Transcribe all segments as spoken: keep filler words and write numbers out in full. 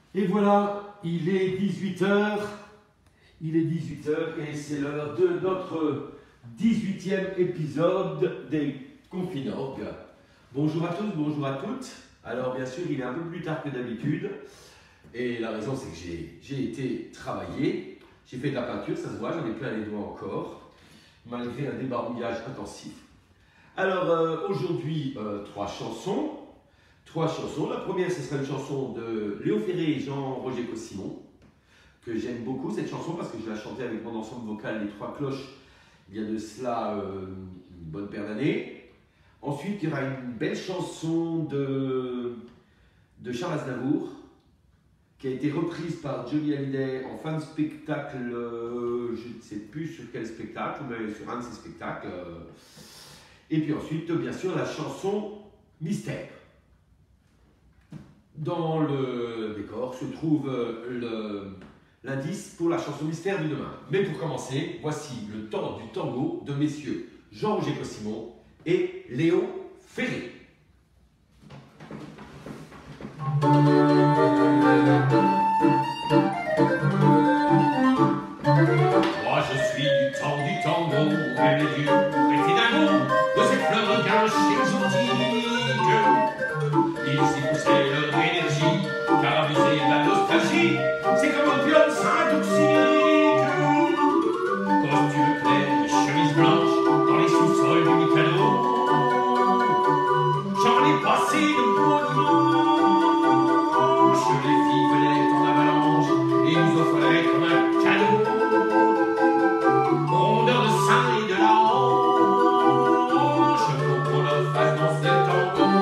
Et voilà, il est dix-huit heures, il est dix-huit heures et c'est l'heure de notre dix-huitième épisode des Confinorgues. Bonjour à tous, bonjour à toutes. Alors bien sûr, il est un peu plus tard que d'habitude et la raison c'est que j'ai été travailler, j'ai fait de la peinture, ça se voit, j'en ai plein les doigts encore, malgré un débarouillage intensif. Alors euh, aujourd'hui, euh, trois chansons. Trois chansons. La première, ce sera une chanson de Léo Ferré et Jean-Roger Cossimon, que j'aime beaucoup cette chanson parce que je l'ai chantée avec mon ensemble vocal Les Trois Cloches il y a de cela euh, une bonne paire d'années. Ensuite, il y aura une belle chanson de, de Charles Aznavour qui a été reprise par Johnny Hallyday en fin de spectacle, euh, je ne sais plus sur quel spectacle, mais sur un de ses spectacles. Euh. Et puis ensuite, bien sûr, la chanson Mystère. Dans le décor se trouve l'indice pour la chanson Mystère du demain. Mais pour commencer, voici le temps du tango de messieurs Jean-Roger Cossimon et Léo Ferré. Moi je suis du temps du tango, et les dieux étaient dingo de ces fleurs gâches exotiques. Ils y poussaient leur énergie, car abuser de la nostalgie, c'est comme un pion intoxique. Costume clair et chemise blanche, dans les sous-sols du Mikado. J'en ai passé de beaux dimanches, les filles venaient en avalanche et nous offraient comme un cadeau. Rondeur de sein et de la hanche, pour qu'on leur fasse danser le tango.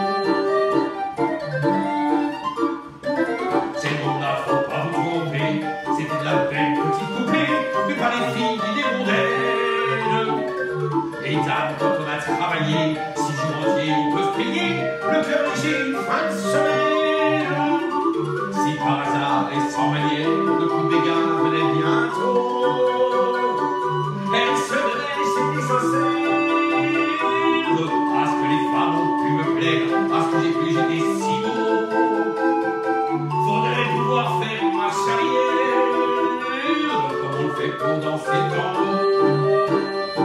C'était de la belle petite poupée, mais pas les filles ni les mondaines. Et dame, quand on a travaillé, six jours entiers, on peut se payer le cœur léger une fin de semaine. Si par hasard et sans manière, le coup de dégâts venait bientôt, elle se donnait, c'était sincère, à ce que les femmes ont pu me plaire, à ce que j'ai pu j'étais si beau. Faudrait pouvoir faire marche arrière, comme on le fait pour danser le tango.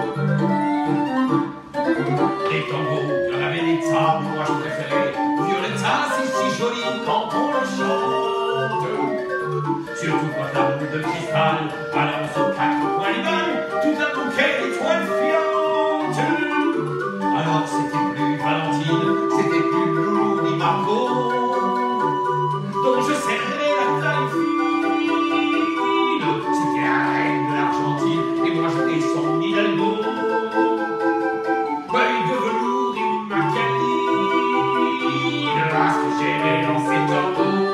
Les tangos, il y en avait des tas, mais moi je préférais Violetta, c'est si joli quand on le chante. Surtout quand la boule de cristal balance aux quatre coins les balles, tout un bouquet d'étoiles filantes. Alors c'était plus Valentine, c'était plus Loulou ni Margot, dont je serrais la taille fine. C'était la reine de l'Argentine, et moi j'étais son Hidalgo. Œil de velours et macaline, ah, ce que j'aimais dans ces tangos.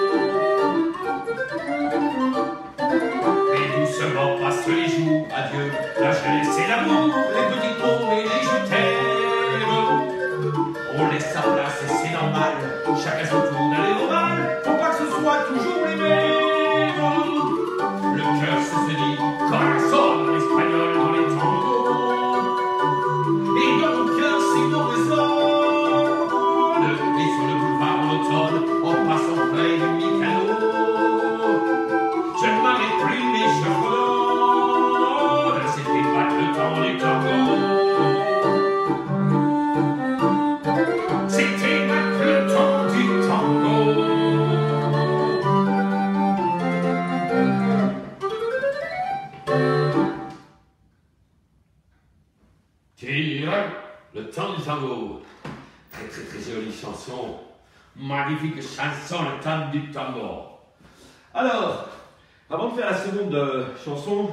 Et doucement passent les jours, adieu, la jeunesse et l'amour, les petites mots et les je t'aime. On laisse sa place et c'est normal, chacun son tour d'aller au bal, faut pas que ce soit toujours les mêmes. Le cœur se dit corazón espagnol dans les tangos. Et dans mon cœur c'est nos résonne. Et sur le boulevard en automne, en passant près du Mikado, je ne m'arrête plus mais je redonne. C'était pas le temps du tango. C'était pas le temps du tango. Le temps du tango. Très très très jolie chanson. Magnifique chanson, le temps du tango. Alors, avant de faire la seconde euh, chanson,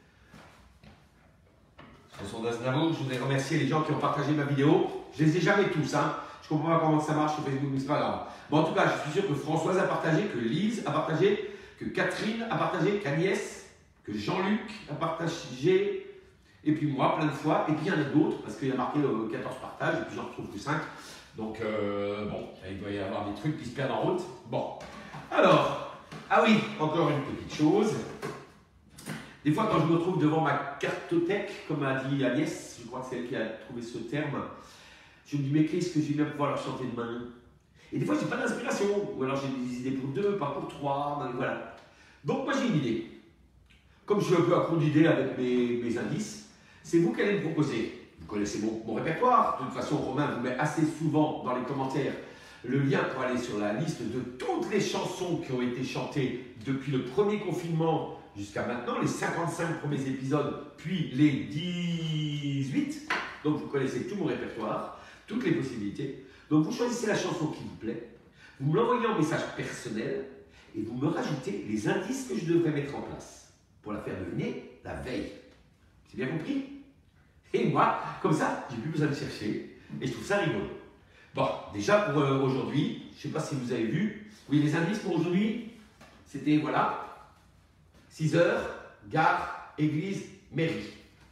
chanson d'Aznavour, je voudrais remercier les gens qui ont partagé ma vidéo. Je les ai jamais tous, hein. Je comprends pas comment ça marche sur Facebook, mais c'est pas grave. Bon, en tout cas, je suis sûr que Françoise a partagé, que Lise a partagé, que Catherine a partagé, qu'Agnès, que Jean-Luc a partagé, et puis moi, plein de fois, et puis il y en a d'autres, parce qu'il y a marqué euh, quatorze partages, et puis j'en retrouve que cinq. Donc, euh, bon, il doit y avoir des trucs qui se perdent en route. Bon, alors, ah oui, encore une petite chose. Des fois, quand je me retrouve devant ma cartothèque, comme a dit Agnès, je crois que c'est elle qui a trouvé ce terme, je me dis, mais qu'est-ce que je vais bien pouvoir leur chanter demain? Et des fois, j'ai pas d'inspiration. Ou alors j'ai des idées pour deux, pas pour trois. Ben, voilà. Donc moi, j'ai une idée. Comme je suis un peu à court d'idées avec mes, mes indices, c'est vous qui allez me proposer. Vous connaissez mon, mon répertoire. De toute façon, Romain vous met assez souvent dans les commentaires le lien pour aller sur la liste de toutes les chansons qui ont été chantées depuis le premier confinement jusqu'à maintenant, les cinquante-cinq premiers épisodes, puis les dix-huit. Donc vous connaissez tout mon répertoire, toutes les possibilités. Donc vous choisissez la chanson qui vous plaît, vous me l'envoyez en message personnel et vous me rajoutez les indices que je devrais mettre en place pour la faire deviner la veille. C'est bien compris? Et moi, comme ça, j'ai plus besoin de chercher et je trouve ça rigolo. Bon, déjà pour euh, aujourd'hui, je ne sais pas si vous avez vu, oui, les indices pour aujourd'hui, c'était, voilà, six heures, gare, église, mairie.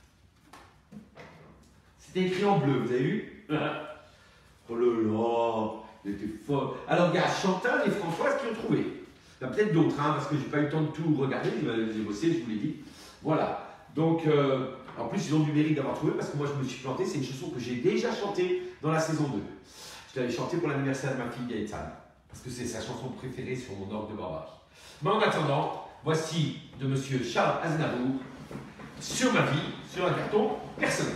C'était écrit en bleu, vous avez vu? Oh là là, il était fort. Alors, il y a Chantal et Françoise qui ont trouvé. Il y en a peut-être d'autres, hein, parce que je n'ai pas eu le temps de tout regarder, j'ai bossé, je vous l'ai dit. Voilà, donc, euh, en plus, ils ont du mérite d'avoir trouvé, parce que moi, je me suis planté, c'est une chanson que j'ai déjà chantée dans la saison deux. Je l'avais chantée pour l'anniversaire de ma fille Gaëtane, parce que c'est sa chanson préférée sur mon orgue de barbarie. Mais en attendant, voici de monsieur Charles Aznavour, Sur ma vie, sur un carton personnel.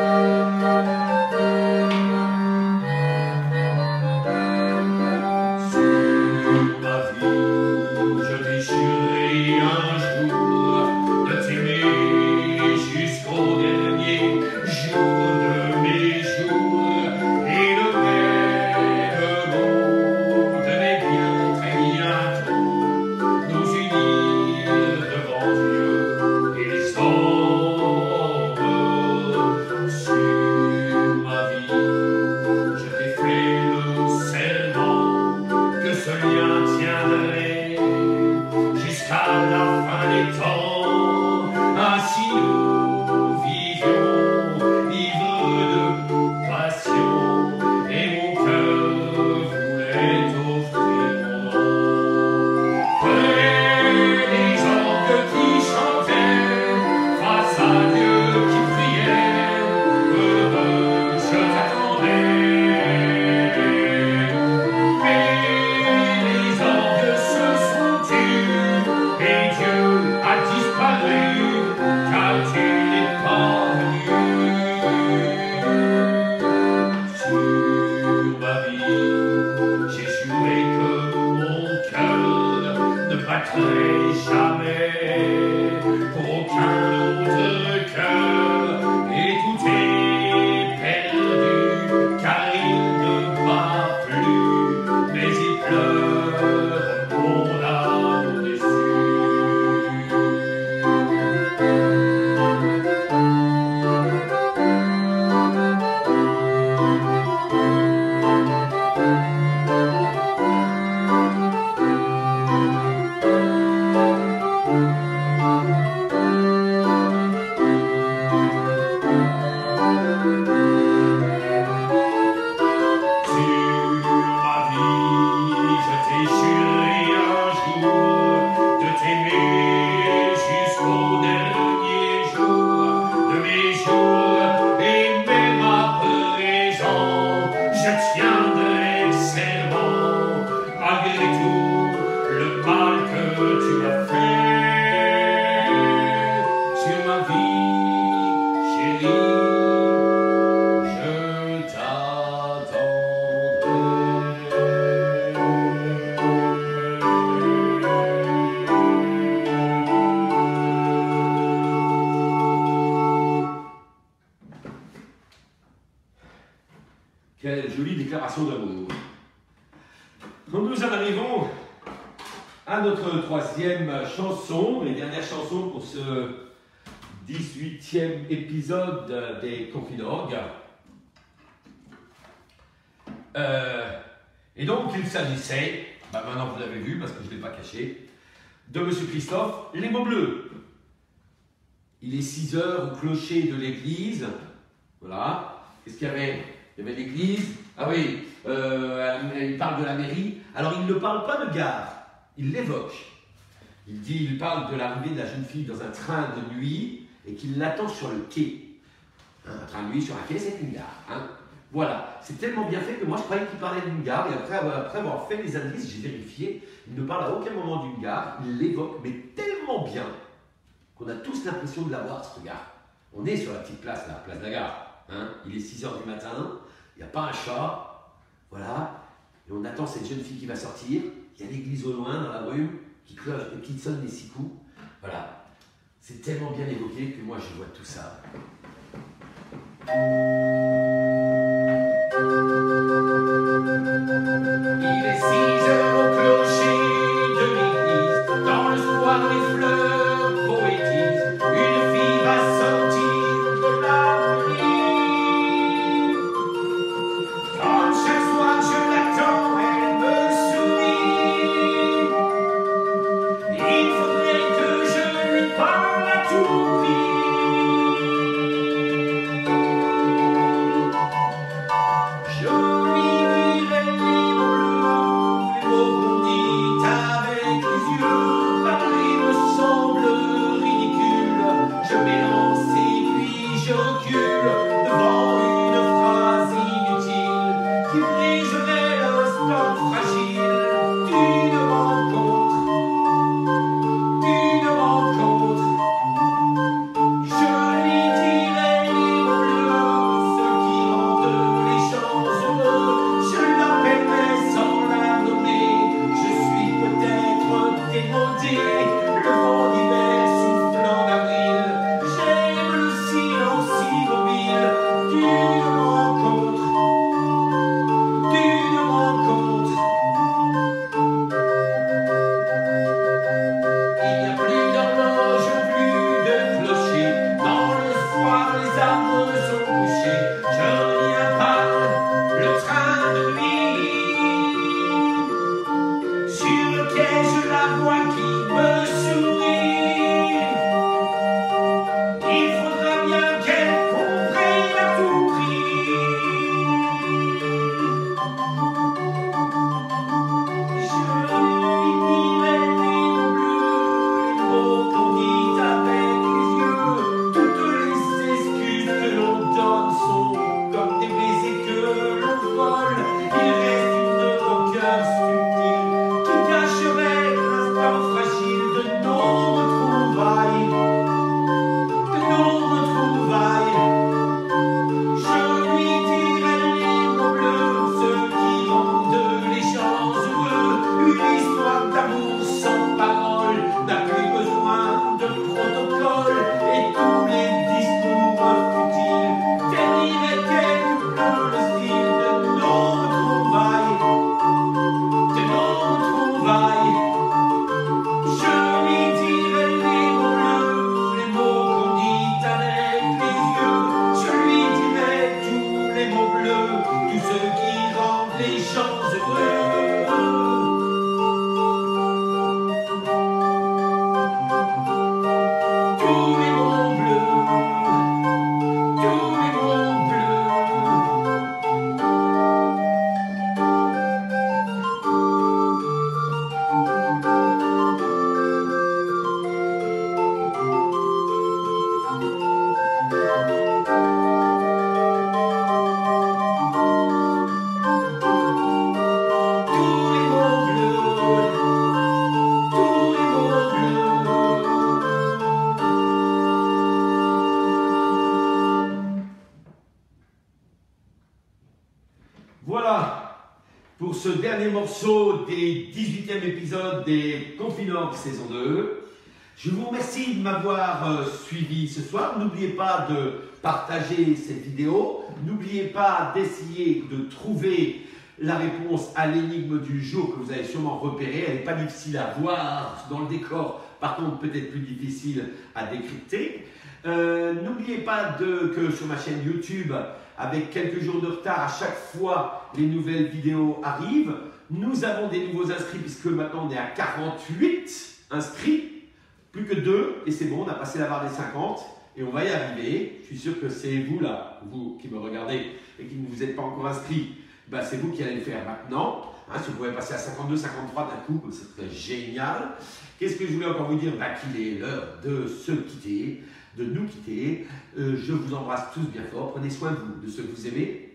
Sur ma vie, je t'ai juré un jour de t'aimer jusqu'au dernier jour de mes jours, et le même mot devait bien très bientôt nous unir devant Dieu et les hommes. Sur ma vie, je t'ai fait le serment que ce lien tiendrait jusqu'à la fin des temps. Ainsi nous vivions, ivres de passion, et mon cœur voulait offrir mon nom. Près des orgues qui chantaient, face à Dieu qui priait, heureux je t'attendais. Mais les orgues se sont tus, et Dieu a disparu, car tu n'es pas venu. Sur ma vie, j'ai juré que mon cœur ne battrait jamais pour aucun autre cœur, et tout est perdu, car il ne bat plus, mais il pleure mon âme déçue. Quelle jolie déclaration d'amour. Donc nous en arrivons à notre troisième chanson, les dernières chansons pour ce dix-huitième épisode des Confinorgues. Euh, et donc il s'agissait, bah maintenant vous l'avez vu parce que je ne l'ai pas caché, de Monsieur Christophe, Les mots bleus. Il est six heures au clocher de l'église. Voilà. Qu'est-ce qu'il y avait? Il y avait l'église. Ah oui, euh, il parle de la mairie. Alors il ne parle pas de gare, il l'évoque. Il dit, il parle de l'arrivée de la jeune fille dans un train de nuit et qu'il l'attend sur le quai. Un train de nuit sur un quai, c'est une gare. Hein. Voilà, c'est tellement bien fait que moi je croyais qu'il parlait d'une gare et après avoir, après avoir fait les indices, j'ai vérifié, il ne parle à aucun moment d'une gare, il l'évoque, mais tellement bien qu'on a tous l'impression de la voir, ce gare. On est sur la petite place, la place de la gare, hein, il est six heures du matin, il n'y a pas un chat, voilà, et on attend cette jeune fille qui va sortir, il y a l'église au loin dans la brume qui cloche et qui sonne les six coups, voilà, c'est tellement bien évoqué que moi je vois tout ça. Il est six heures au clocher de l'église, dans le square les fleurs poétisent, une fille va sortir de la nuit. Comme chaque soir je l'attends, elle me sourit. Il faudrait que je lui parle à tout prix. Voilà pour ce dernier morceau des dix-huitième épisode des Confinorgues saison deux. Je vous remercie de m'avoir euh, suivi ce soir. N'oubliez pas de partager cette vidéo. N'oubliez pas d'essayer de trouver la réponse à l'énigme du jour que vous avez sûrement repérée. Elle n'est pas difficile à voir dans le décor, par contre peut-être plus difficile à décrypter. Euh, N'oubliez pas de, que sur ma chaîne YouTube, avec quelques jours de retard, à chaque fois les nouvelles vidéos arrivent. Nous avons des nouveaux inscrits puisque maintenant on est à quarante-huit inscrits, plus que deux, et c'est bon, on a passé la barre des cinquante et on va y arriver. Je suis sûr que c'est vous là, vous qui me regardez et qui ne vous êtes pas encore inscrits, ben, c'est vous qui allez le faire maintenant. Hein, si vous pouvez passer à cinquante-deux, cinquante-trois d'un coup, ce serait génial. Qu'est-ce que je voulais encore vous dire? Ben, qu'il est l'heure de se quitter, de nous quitter. Euh, je vous embrasse tous bien fort. Prenez soin de vous, de ceux que vous aimez.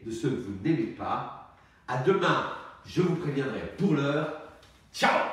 de ceux que vous n'aimez pas. À demain, je vous préviendrai pour l'heure. Ciao!